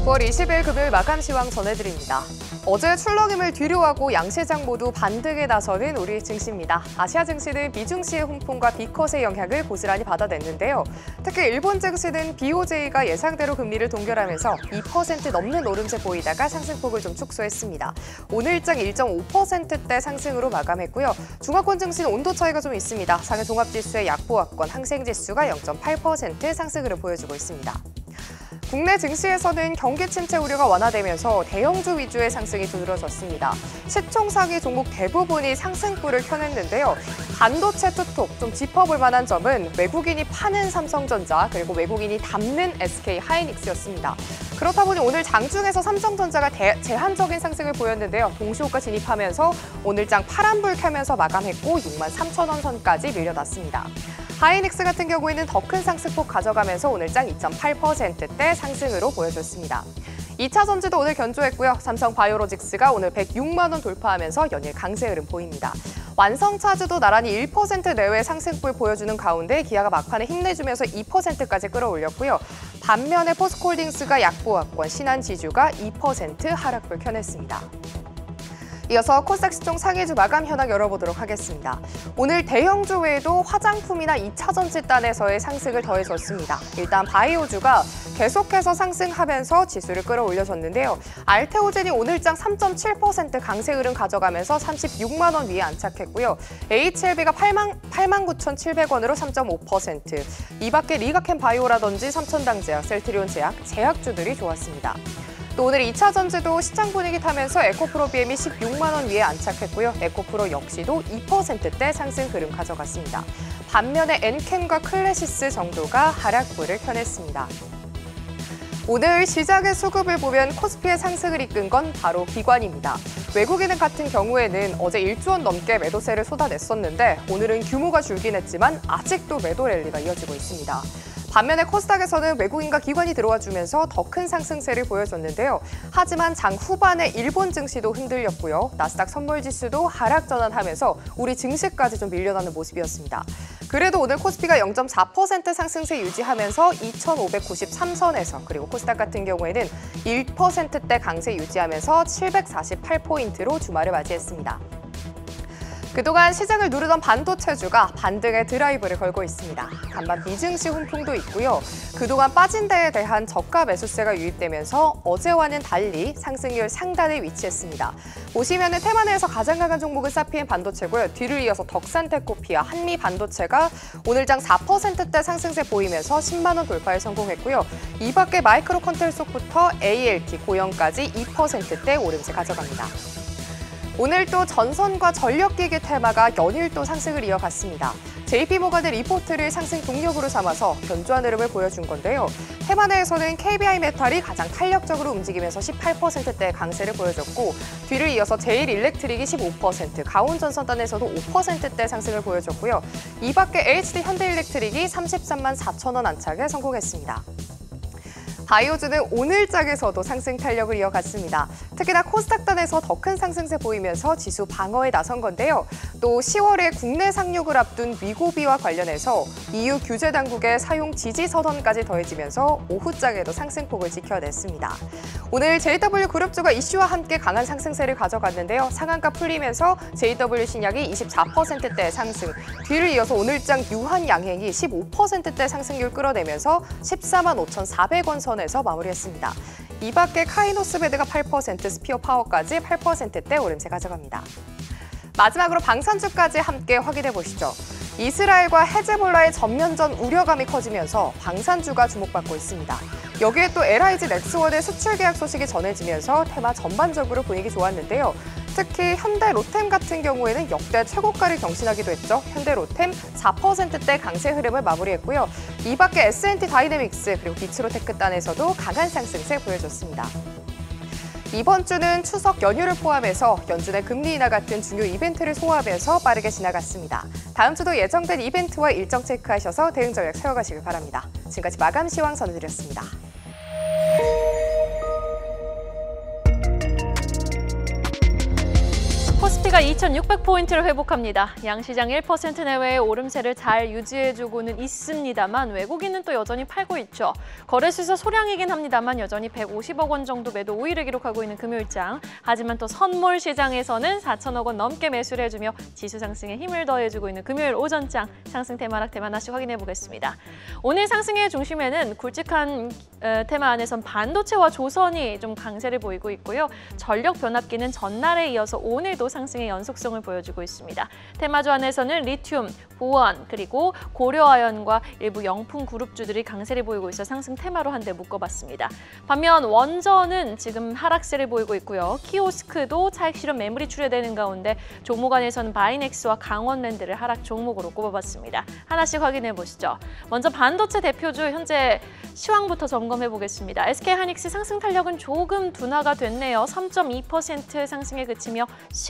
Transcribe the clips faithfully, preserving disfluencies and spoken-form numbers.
구월 이십일 금요일 마감 시황 전해드립니다. 어제 출렁임을 뒤로하고 양시장 모두 반등에 나서는 우리 증시입니다. 아시아 증시는 미증시의 훈풍과 비컷의 영향을 고스란히 받아냈는데요. 특히 일본 증시는 비오제이가 예상대로 금리를 동결하면서 이 퍼센트 넘는 오름세 보이다가 상승폭을 좀 축소했습니다. 오늘장 일 점 오 퍼센트대 상승으로 마감했고요. 중화권 증시는 온도 차이가 좀 있습니다. 상해 종합지수의 약보합권 항생지수가 영 점 팔 퍼센트 상승으로 보여주고 있습니다. 국내 증시에서는 경기 침체 우려가 완화되면서 대형주 위주의 상승이 두드러졌습니다. 시총 상위 종목 대부분이 상승불을 켜냈는데요. 반도체 투톱 좀 짚어볼 만한 점은 외국인이 파는 삼성전자 그리고 외국인이 담는 에스케이하이닉스였습니다. 그렇다 보니 오늘 장중에서 삼성전자가 대, 제한적인 상승을 보였는데요. 동시호가 진입하면서 오늘장 파란불 켜면서 마감했고 육만 삼천 원 선까지 밀려났습니다. 하이닉스 같은 경우에는 더 큰 상승폭 가져가면서 오늘장 이 점 팔 퍼센트대 상승으로 보여줬습니다. 이 차 전지도 오늘 견조했고요. 삼성바이오로직스가 오늘 백육만 원 돌파하면서 연일 강세 흐름 보입니다. 완성차주도 나란히 일 퍼센트 내외 상승폭을 보여주는 가운데 기아가 막판에 힘내주면서 이 퍼센트까지 끌어올렸고요. 반면에 포스코홀딩스가 약보합권, 신한지주가 이 퍼센트 하락불 켜냈습니다. 이어서 코스닥 시총 상해주 마감 현황 열어보도록 하겠습니다. 오늘 대형주 외에도 화장품이나 이 차 전지단에서의 상승을 더해줬습니다. 일단 바이오주가 계속해서 상승하면서 지수를 끌어올려줬는데요. 알테오젠이 오늘장 삼 점 칠 퍼센트 강세 흐름 가져가면서 삼십육만 원 위에 안착했고요. 에이치엘비가 팔만 구천 칠백 원으로 삼 점 오 퍼센트. 이 밖에 리가캠 바이오라든지 삼천당제약, 셀트리온 제약, 제약주들이 좋았습니다. 또 오늘 이 차 전지도 시장 분위기 타면서 에코프로비엠이 십육만 원 위에 안착했고요. 에코프로 역시도 이 퍼센트대 상승 흐름 가져갔습니다. 반면에 엔캠과 클래시스 정도가 하락불을 켜냈습니다. 오늘 시장의 수급을 보면 코스피의 상승을 이끈 건 바로 기관입니다. 외국인은 같은 경우에는 어제 일조 원 넘게 매도세를 쏟아냈었는데 오늘은 규모가 줄긴 했지만 아직도 매도 랠리가 이어지고 있습니다. 반면에 코스닥에서는 외국인과 기관이 들어와주면서 더 큰 상승세를 보여줬는데요. 하지만 장 후반에 일본 증시도 흔들렸고요. 나스닥 선물지수도 하락 전환하면서 우리 증시까지 좀 밀려나는 모습이었습니다. 그래도 오늘 코스피가 영 점 사 퍼센트 상승세 유지하면서 이천오백구십삼 선에서 그리고 코스닥 같은 경우에는 일 퍼센트대 강세 유지하면서 칠백사십팔 포인트로 주말을 맞이했습니다. 그동안 시장을 누르던 반도체주가 반등의 드라이브를 걸고 있습니다. 간밤 미증시 훈풍도 있고요. 그동안 빠진 데에 대한 저가 매수세가 유입되면서 어제와는 달리 상승률 상단에 위치했습니다. 보시면은 테마 내에서 가장 강한 종목은 사피엔 반도체고요. 뒤를 이어서 덕산테코피아, 한미반도체가 오늘장 사 퍼센트대 상승세 보이면서 십만 원 돌파에 성공했고요. 이 밖에 마이크로 컨트롤속부터 에이엘티, 고영까지 이 퍼센트대 오름세 가져갑니다. 오늘 또 전선과 전력기기 테마가 연일 또 상승을 이어갔습니다. 제이피모건의 리포트를 상승 동력으로 삼아서 견조한 흐름을 보여준 건데요. 테마 내에서는 케이비아이메탈이 가장 탄력적으로 움직이면서 십팔 퍼센트대 강세를 보여줬고 뒤를 이어서 제일일렉트릭이 십오 퍼센트, 가온전선단에서도 오 퍼센트대 상승을 보여줬고요. 이 밖에 에이치디 현대일렉트릭이 삼십삼만 사천 원 안착에 성공했습니다. 바이오주는 오늘장에서도 상승 탄력을 이어갔습니다. 특히나 코스닥단에서 더 큰 상승세 보이면서 지수 방어에 나선 건데요. 또 시월에 국내 상륙을 앞둔 위고비와 관련해서 이유 규제 당국의 사용 지지 선언까지 더해지면서 오후장에도 상승폭을 지켜냈습니다. 오늘 제이더블유그룹주가 이슈와 함께 강한 상승세를 가져갔는데요. 상한가 풀리면서 제이더블유 신약이 이십사 퍼센트대 상승, 뒤를 이어서 오늘장 유한양행이 십오 퍼센트대 상승률 끌어내면서 십사만 오천사백 원 선에서 마무리했습니다. 이 밖에 카이노스베드가 팔 퍼센트, 스피어 파워까지 팔 퍼센트대 오름세 가져갑니다. 마지막으로 방산주까지 함께 확인해 보시죠. 이스라엘과 헤즈볼라의 전면전 우려감이 커지면서 방산주가 주목받고 있습니다. 여기에 또 엘아이지 넥스원의 수출 계약 소식이 전해지면서 테마 전반적으로 분위기 좋았는데요. 특히 현대 로템 같은 경우에는 역대 최고가를 경신하기도 했죠. 현대 로템 사 퍼센트대 강세 흐름을 마무리했고요. 이 밖에 에스엔티 다이내믹스 그리고 비츠로테크단에서도 강한 상승세 보여줬습니다. 이번 주는 추석 연휴를 포함해서 연준의 금리 인하 같은 중요 이벤트를 소화하면서 빠르게 지나갔습니다. 다음 주도 예정된 이벤트와 일정 체크하셔서 대응 전략 세워가시길 바랍니다. 지금까지 마감 시황 전해드렸습니다. 코스피 니케이가 이천육백 포인트를 회복합니다. 양시장 일 퍼센트 내외의 오름세를 잘 유지해주고는 있습니다만 외국인은 또 여전히 팔고 있죠. 거래수에서 소량이긴 합니다만 여전히 백오십억 원 정도 매도 우위를 기록하고 있는 금요일장. 하지만 또 선물 시장에서는 사천억 원 넘게 매수를 해주며 지수 상승에 힘을 더해주고 있는 금요일 오전장 상승 테마락 테마 하나씩 확인해 보겠습니다. 오늘 상승의 중심에는 굵직한 테마 안에선 반도체와 조선이 좀 강세를 보이고 있고요. 전력 변압기는 전날에 이어서 오늘도 상승의 연속성을 보여주고 있습니다. 테마주 안에서는 리튬, 보안, 그리고 고려아연과 일부 영풍 그룹주들이 강세를 보이고 있어 상승 테마로 한 대 묶어봤습니다. 반면 원전은 지금 하락세를 보이고 있고요. 키오스크도 차익 실현 매물이 출회되는 가운데 종목 안에서는 바이넥스와 강원랜드를 하락 종목으로 꼽아봤습니다. 하나씩 확인해 보시죠. 먼저 반도체 대표주 현재 시황부터 점검해 보겠습니다. 에스케이하이닉스 상승 탄력은 조금 둔화가 됐네요. 삼 점 이 퍼센트 상승에 그치며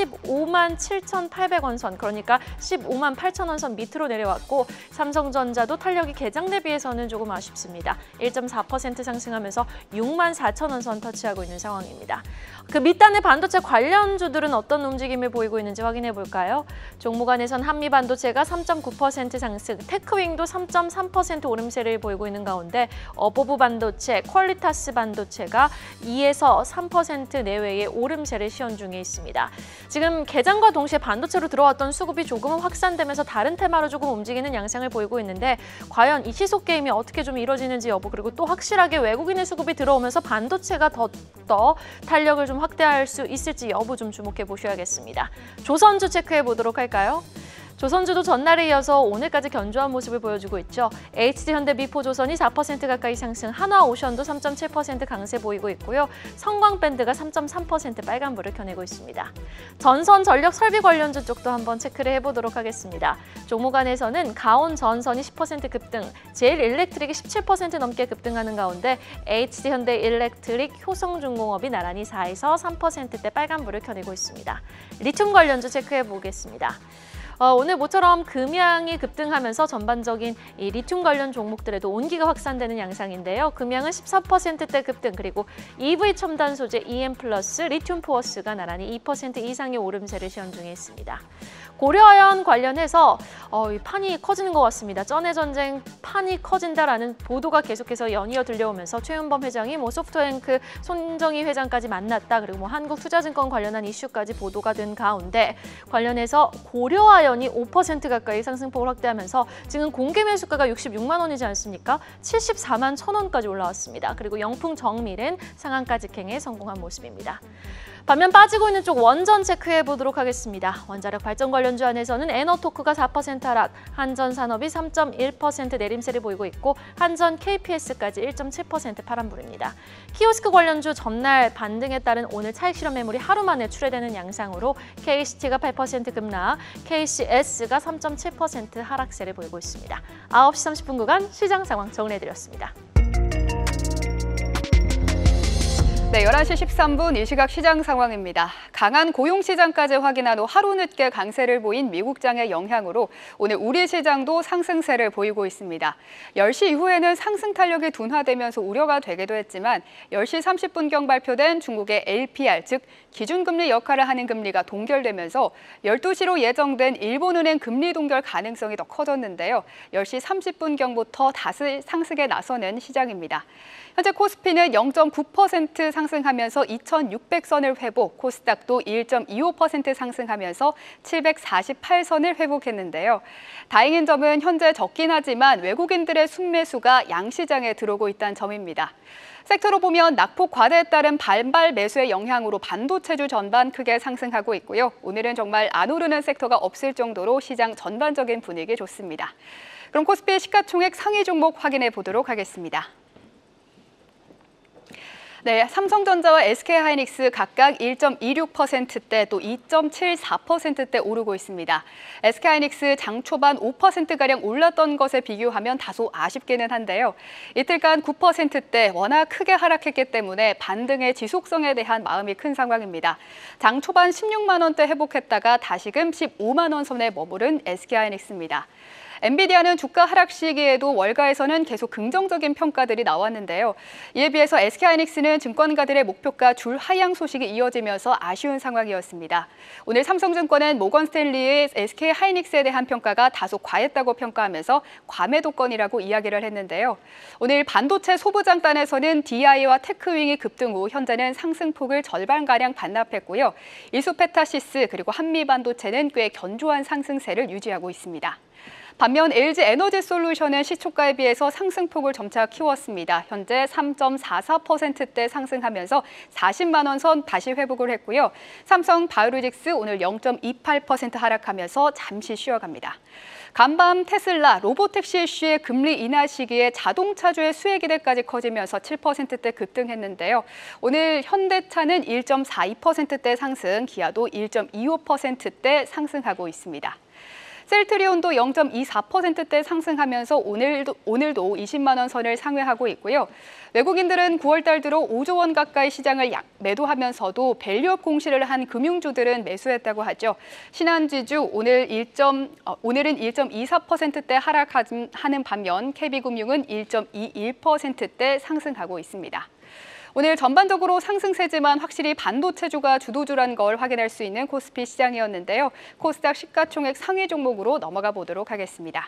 십오만 칠천팔백 원 선, 그러니까 십오만 팔천 원 선 밑으로 내려왔고 삼성전자도 탄력이 개장 대비해서는 조금 아쉽습니다. 일 점 사 퍼센트 상승하면서 육만 사천 원 선 터치하고 있는 상황입니다. 그 밑단의 반도체 관련주들은 어떤 움직임을 보이고 있는지 확인해 볼까요? 종목 안에선 한미반도체가 삼 점 구 퍼센트 상승, 테크윙도 삼 점 삼 퍼센트 오름세를 보이고 있는 가운데 어보브 반도체, 퀄리타스 반도체가 이에서 삼 퍼센트 내외의 오름세를 시현 중에 있습니다. 지금 개장과 동시에 반도체로 들어왔던 수급이 조금은 확산되면서 다른 테마로 조금 움직이는 양상을 보이고 있는데 과연 이 시속 게임이 어떻게 좀 이루어지는지 여부, 그리고 또 확실하게 외국인의 수급이 들어오면서 반도체가 더, 더 탄력을 좀 확대할 수 있을지 여부 좀 주목해 보셔야겠습니다. 조선주 체크해 보도록 할까요? 조선주도 전날에 이어서 오늘까지 견조한 모습을 보여주고 있죠. 에이치디현대, 미포조선이 사 퍼센트 가까이 상승, 한화오션도 삼 점 칠 퍼센트 강세 보이고 있고요. 성광밴드가 삼 점 삼 퍼센트 빨간불을 켜내고 있습니다. 전선 전력 설비 관련주 쪽도 한번 체크를 해보도록 하겠습니다. 종목 안에서는 가온전선이 십 퍼센트 급등, 제일일렉트릭이 십칠 퍼센트 넘게 급등하는 가운데 에이치디현대 일렉트릭, 효성중공업이 나란히 사에서 삼 퍼센트대 빨간불을 켜내고 있습니다. 리튬 관련주 체크해 보겠습니다. 어, 오늘 모처럼 금양이 급등하면서 전반적인 이 리튬 관련 종목들에도 온기가 확산되는 양상인데요. 금양은 십사 퍼센트대 급등, 그리고 이브이 첨단 소재 이엠 플러스, 리튬 포어스가 나란히 이 퍼센트 이상의 오름세를 시현 중에 있습니다. 고려아연 관련해서 어, 이 판이 커지는 것 같습니다. 전해 전쟁 판이 커진다라는 보도가 계속해서 연이어 들려오면서 최은범 회장이 뭐 소프트뱅크 손정희 회장까지 만났다, 그리고 뭐 한국투자증권 관련한 이슈까지 보도가 된 가운데 관련해서 고려아연이 오 퍼센트 가까이 상승폭을 확대하면서 지금 공개 매수가가 육십육만 원이지 않습니까? 칠십사만 천 원까지 올라왔습니다. 그리고 영풍 정밀은 상한가 직행에 성공한 모습입니다. 반면 빠지고 있는 쪽 원전 체크해 보도록 하겠습니다. 원자력 발전 관련주 안에서는 에너토크가 사 퍼센트 하락, 한전산업이 삼 점 일 퍼센트 내림세를 보이고 있고 한전 케이피에스까지 일 점 칠 퍼센트 파란불입니다. 키오스크 관련주 전날 반등에 따른 오늘 차익 실현 매물이 하루 만에 출회되는 양상으로 케이씨티가 팔 퍼센트 급락, 케이씨에스가 삼 점 칠 퍼센트 하락세를 보이고 있습니다. 아홉 시 삼십 분 구간 시장 상황 정리해드렸습니다. 네, 열한 시 십삼 분 이 시각 시장 상황입니다. 강한 고용시장까지 확인한 후 하루 늦게 강세를 보인 미국장의 영향으로 오늘 우리 시장도 상승세를 보이고 있습니다. 열 시 이후에는 상승 탄력이 둔화되면서 우려가 되기도 했지만 열 시 삼십 분경 발표된 중국의 엘피알, 즉 기준금리 역할을 하는 금리가 동결되면서 열두 시로 예정된 일본은행 금리 동결 가능성이 더 커졌는데요. 열 시 삼십 분경부터 다시 상승에 나서는 시장입니다. 현재 코스피는 영 점 구 퍼센트 상승하면서 이천육백 선을 회복, 코스닥도 일 점 이오 퍼센트 상승하면서 칠백사십팔 선을 회복했는데요. 다행인 점은 현재 적긴 하지만 외국인들의 순매수가 양시장에 들어오고 있다는 점입니다. 섹터로 보면 낙폭 과대에 따른 반발 매수의 영향으로 반도체주 전반 크게 상승하고 있고요. 오늘은 정말 안 오르는 섹터가 없을 정도로 시장 전반적인 분위기 좋습니다. 그럼 코스피 시가총액 상위 종목 확인해 보도록 하겠습니다. 네, 삼성전자와 에스케이하이닉스 각각 일 점 이육 퍼센트대 또 이 점 칠사 퍼센트대 오르고 있습니다. 에스케이하이닉스 장 초반 오 퍼센트가량 올랐던 것에 비교하면 다소 아쉽기는 한데요. 이틀간 구 퍼센트대 워낙 크게 하락했기 때문에 반등의 지속성에 대한 마음이 큰 상황입니다. 장 초반 십육만 원대 회복했다가 다시금 십오만 원 선에 머무른 에스케이하이닉스입니다. 엔비디아는 주가 하락 시기에도 월가에서는 계속 긍정적인 평가들이 나왔는데요. 이에 비해서 에스케이하이닉스는 증권가들의 목표가 줄 하향 소식이 이어지면서 아쉬운 상황이었습니다. 오늘 삼성증권은 모건스탠리의 에스케이하이닉스에 대한 평가가 다소 과했다고 평가하면서 과매도권이라고 이야기를 했는데요. 오늘 반도체 소부장단에서는 디아이와 테크윙이 급등 후 현재는 상승폭을 절반가량 반납했고요. 이수페타시스 그리고 한미반도체는 꽤 견조한 상승세를 유지하고 있습니다. 반면 엘지에너지솔루션은 시초가에 비해서 상승폭을 점차 키웠습니다. 현재 삼 점 사사 퍼센트대 상승하면서 사십만 원 선 다시 회복을 했고요. 삼성바이오로직스 오늘 영 점 이팔 퍼센트 하락하면서 잠시 쉬어갑니다. 간밤 테슬라, 로보택시 이슈의 금리 인하 시기에 자동차주의 수혜 기대까지 커지면서 칠 퍼센트대 급등했는데요. 오늘 현대차는 일 점 사이 퍼센트대 상승, 기아도 일 점 이오 퍼센트대 상승하고 있습니다. 셀트리온도 영 점 이사 퍼센트대 상승하면서 오늘도, 오늘도 이십만 원 선을 상회하고 있고요. 외국인들은 구월 달 들어 오조 원 가까이 시장을 약 매도하면서도 밸류업 공시를 한 금융주들은 매수했다고 하죠. 신한지주 오늘 일 점, 어, 오늘은 일 점 이사 퍼센트대 하락하는 반면 케이비금융은 일 점 이일 퍼센트대 상승하고 있습니다. 오늘 전반적으로 상승세지만 확실히 반도체주가 주도주란 걸 확인할 수 있는 코스피 시장이었는데요. 코스닥 시가총액 상위 종목으로 넘어가 보도록 하겠습니다.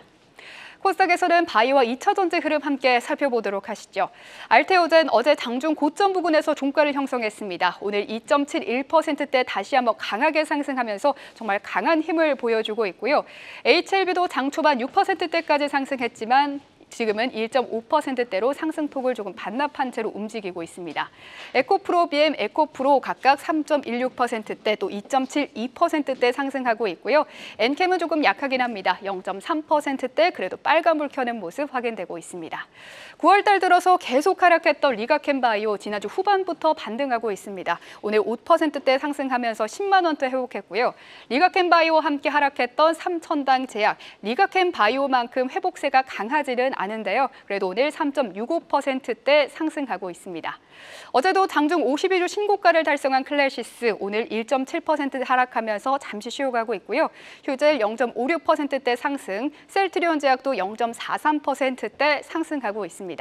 코스닥에서는 바이오와 이차전지 흐름 함께 살펴보도록 하시죠. 알테오젠 어제 장중 고점 부근에서 종가를 형성했습니다. 오늘 이 점 칠일 퍼센트대 다시 한번 강하게 상승하면서 정말 강한 힘을 보여주고 있고요. 에이치엘비도 장 초반 육 퍼센트대까지 상승했지만 지금은 일 점 오 퍼센트대로 상승폭을 조금 반납한 채로 움직이고 있습니다. 에코프로, 비엠, 에코프로 각각 삼 점 일육 퍼센트대 또 이 점 칠이 퍼센트대 상승하고 있고요. 엔캠은 조금 약하긴 합니다. 영 점 삼 퍼센트대 그래도 빨간불 켜는 모습 확인되고 있습니다. 구월 달 들어서 계속 하락했던 리가캠바이오 지난주 후반부터 반등하고 있습니다. 오늘 오 퍼센트대 상승하면서 십만 원대 회복했고요. 리가캠바이오와 함께 하락했던 삼천당 제약, 리가캠바이오만큼 회복세가 강하지는 않은데요. 그래도 오늘 삼 점 육오 퍼센트대 상승하고 있습니다. 어제도 장중 오십이 주 신고가를 달성한 클래시스 오늘 일 점 칠 퍼센트 하락하면서 잠시 쉬어가고 있고요. 휴젤 영 점 오육 퍼센트대 상승, 셀트리온 제약도 영 점 사삼 퍼센트대 상승하고 있습니다.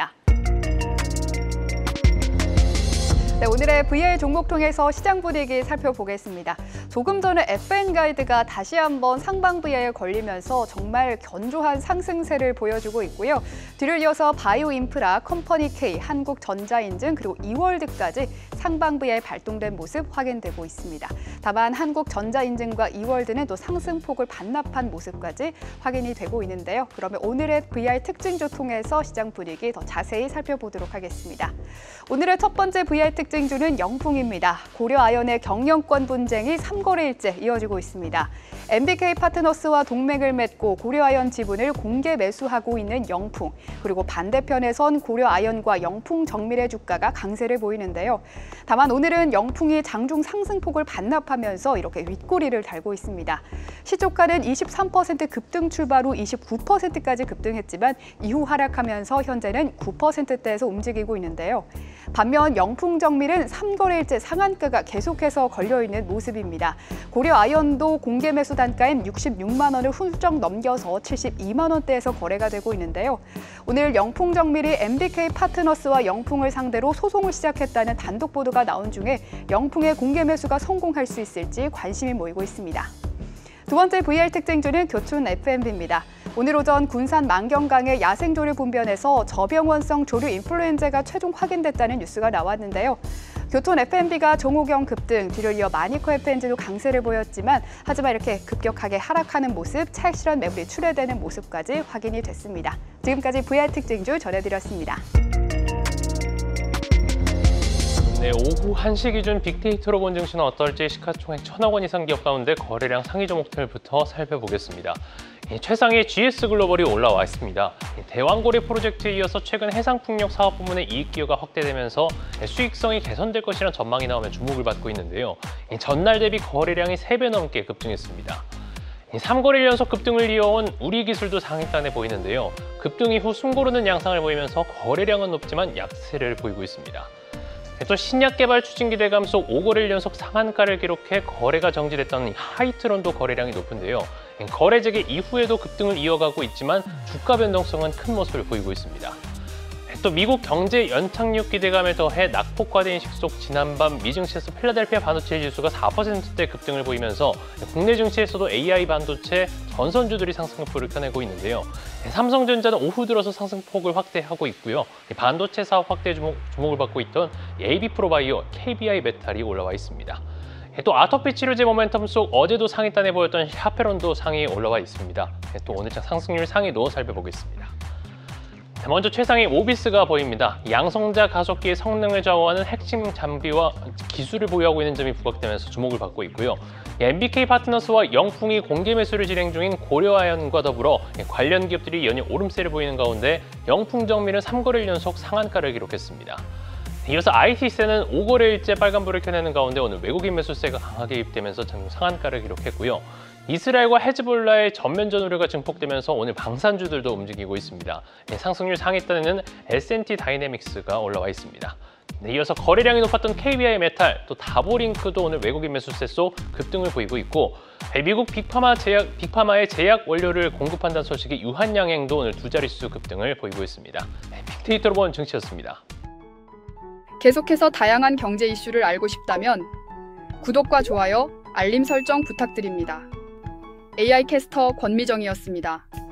네, 오늘의 브이아이 종목 통해서 시장 분위기 살펴보겠습니다. 조금 전에 에프엔 가이드가 다시 한번 상방 브이아이에 걸리면서 정말 견조한 상승세를 보여주고 있고요. 뒤를 이어서 바이오 인프라, 컴퍼니 K, 한국전자인증 그리고 이월드까지 상방 브이아이 발동된 모습 확인되고 있습니다. 다만 한국전자인증과 이월드는 또 상승폭을 반납한 모습까지 확인이 되고 있는데요. 그러면 오늘의 브이아이 특징주 통해서 시장 분위기 더 자세히 살펴보도록 하겠습니다. 오늘의 첫 번째 브이아이 특징주는 영풍입니다. 고려아연의 경영권 분쟁이 삼 거래일째 이어지고 있습니다. 엠비케이 파트너스와 동맹을 맺고 고려아연 지분을 공개 매수하고 있는 영풍, 그리고 반대편에선 고려아연과 영풍 정밀의 주가가 강세를 보이는데요. 다만 오늘은 영풍이 장중 상승폭을 반납하면서 이렇게 윗꼬리를 달고 있습니다. 시초가는 이십삼 퍼센트 급등 출발 후 이십구 퍼센트까지 급등했지만 이후 하락하면서 현재는 구 퍼센트대에서 움직이고 있는데요. 반면 영풍 정밀은 삼 거래일째 상한가가 계속해서 걸려있는 모습입니다. 고려아연도 공개 매수 단가인 육십육만 원을 훌쩍 넘겨서 칠십이만 원대에서 거래가 되고 있는데요. 오늘 영풍 정밀이 엠비케이 파트너스와 영풍을 상대로 소송을 시작했다는 단독 보도가 나온 중에 영풍의 공개 매수가 성공할 수 있을지 관심이 모이고 있습니다. 두 번째 브이아이 특징주는 교촌 에프엠비입니다. 오늘 오전 군산 만경강의 야생조류 분변에서 저병원성 조류 인플루엔자가 최종 확인됐다는 뉴스가 나왔는데요. 교촌 에프엠비가 종호경 급등, 뒤를 이어 마니커 에프엔지도 강세를 보였지만 하지만 이렇게 급격하게 하락하는 모습, 찰실한 매물이 출회되는 모습까지 확인이 됐습니다. 지금까지 브이아이 특징주 전해드렸습니다. 네, 오후 한 시 기준 빅데이터로 본 증시는 어떨지 시가총액 천억 원 이상 기업 가운데 거래량 상위 종목들부터 살펴보겠습니다. 최상위 지에스글로벌이 올라와 있습니다. 대왕고래 프로젝트에 이어서 최근 해상풍력 사업 부문의 이익 기여가 확대되면서 수익성이 개선될 것이라는 전망이 나오며 주목을 받고 있는데요. 전날 대비 거래량이 세 배 넘게 급등했습니다. 삼 거래일 연속 급등을 이어온 우리기술도 상위단에 보이는데요. 급등 이후 숨고르는 양상을 보이면서 거래량은 높지만 약세를 보이고 있습니다. 또 신약 개발 추진 기대 감소 오 거래일 연속 상한가를 기록해 거래가 정지됐던 하이트론도 거래량이 높은데요. 거래 재개 이후에도 급등을 이어가고 있지만 주가 변동성은 큰 모습을 보이고 있습니다. 또 미국 경제 연착륙 기대감에 더해 낙폭과대 인식 속 지난밤 미증시에서 필라델피아 반도체 지수가 사 퍼센트대 급등을 보이면서 국내 증시에서도 에이아이 반도체 전선주들이 상승폭을 켜내고 있는데요. 삼성전자는 오후 들어서 상승폭을 확대하고 있고요. 반도체 사업 확대 주목, 주목을 받고 있던 에이비프로바이오, 케이비아이메탈이 올라와 있습니다. 또 아토피 치료제 모멘텀 속 어제도 상위단에 보였던 샤페론도 상위에 올라와 있습니다. 또 오늘장 상승률 상위도 살펴보겠습니다. 먼저 최상위 모비스가 보입니다. 양성자 가속기의 성능을 좌우하는 핵심 장비와 기술을 보유하고 있는 점이 부각되면서 주목을 받고 있고요. 엠비케이 파트너스와 영풍이 공개 매수를 진행 중인 고려아연과 더불어 관련 기업들이 연일 오름세를 보이는 가운데 영풍정밀은 삼 거래일 연속 상한가를 기록했습니다. 이어서 아이티세는 오 거래일째 빨간불을 켜내는 가운데 오늘 외국인 매수세가 강하게 입되면서 장중 상한가를 기록했고요. 이스라엘과 헤즈볼라의 전면전 우려가 증폭되면서 오늘 방산주들도 움직이고 있습니다. 상승률 상위단에는 에스엔티 다이내믹스가 올라와 있습니다. 이어서 거래량이 높았던 케이비아이메탈, 또 다보링크도 오늘 외국인 매수세 속 급등을 보이고 있고 미국 빅파마 제약, 빅파마의 제약 원료를 공급한다는 소식이 유한양행도 오늘 두 자릿수 급등을 보이고 있습니다. 빅데이터로 본 증시였습니다. 계속해서 다양한 경제 이슈를 알고 싶다면 구독과 좋아요, 알림 설정 부탁드립니다. 에이아이 캐스터 권미정이었습니다.